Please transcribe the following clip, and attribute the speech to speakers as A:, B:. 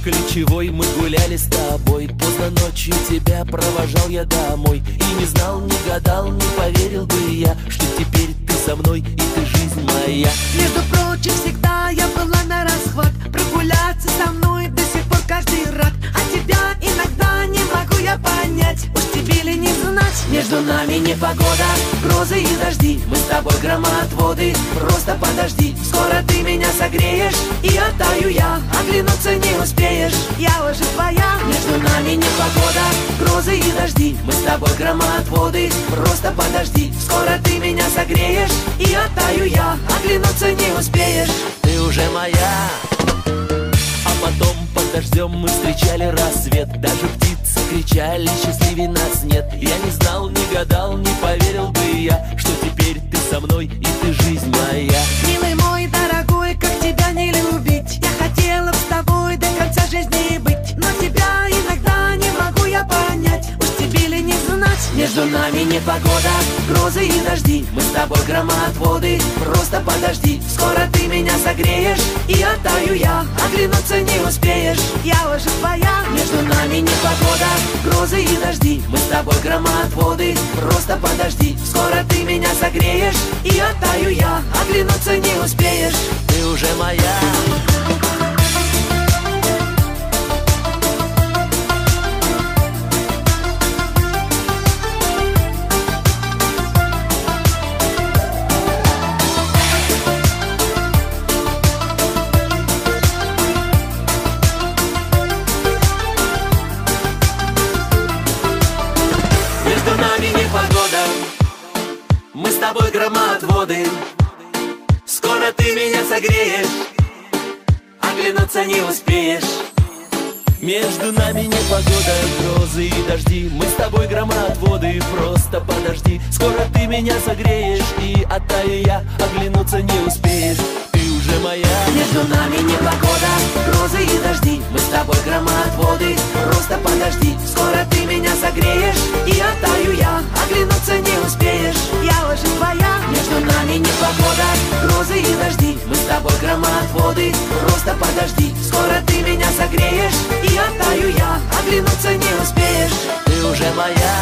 A: ключевой мы гуляли с тобой. Поздно ночью тебя провожал я домой. И не знал, не гадал, не поверил бы я, что теперь ты со мной и ты жизнь моя.
B: Между прочим, всегда я была на расхват. Прогуляться со мной до сих пор каждый рад. А тебя иногда не могу я понять. Уж тебе ли не знать? Между нами непогода, грозы и дожди. Мы с тобой громоотводы, просто подожди. Скоро ты меня согреешь, и оттаю я. Оглянуться не успеешь, я уже твоя. Между нами непогода, грозы и дожди. Мы с тобой громоотводы, просто подожди. Скоро ты меня согреешь, и оттаю я. Оглянуться не успеешь,
A: ты уже моя. А потом под дождем мы встречали рассвет. Даже птицы кричали, счастливей нас нет. Я не знал, не гадал, не поверил бы я, что теперь ты со мной и ты жизнь моя.
B: Милый мой дорогой, как тебя не любить? Я хотела б с тобой до конца жизни быть, но тебя иногда не могу я понять. Уж тебе ли не знать? Между нами непогода, грозы и дожди. Мы с тобой громоотводы, просто подожди. Скоро ты меня согреешь, и оттаю я. Оглянуться не успеешь, я уже твоя. Между нами непогода, грозы и дожди. Мы с тобой громоотводы, просто подожди. Скоро ты меня согреешь, и оттаю я. Оглянуться не успеешь,
A: ты уже моя. Мы с тобой громоотводы, скоро ты меня согреешь, оглянуться не успеешь. Между нами непогода, грозы и дожди. Мы с тобой громоотводы, просто подожди. Скоро ты меня согреешь, и оттаю я, оглянуться не успеешь. Ты уже моя.
B: Между нами непогода, грозы и дожди. Мы с тобой громоотводы, просто подожди. Скоро ты меня согреешь, и оттаю я, оглянуться не успеешь, я уже твоя. Между нами непогода, грозы и дожди. Мы с тобой громоотводы, просто подожди. Скоро ты меня согреешь, и оттаю я, оглянуться не успеешь,
A: ты уже моя.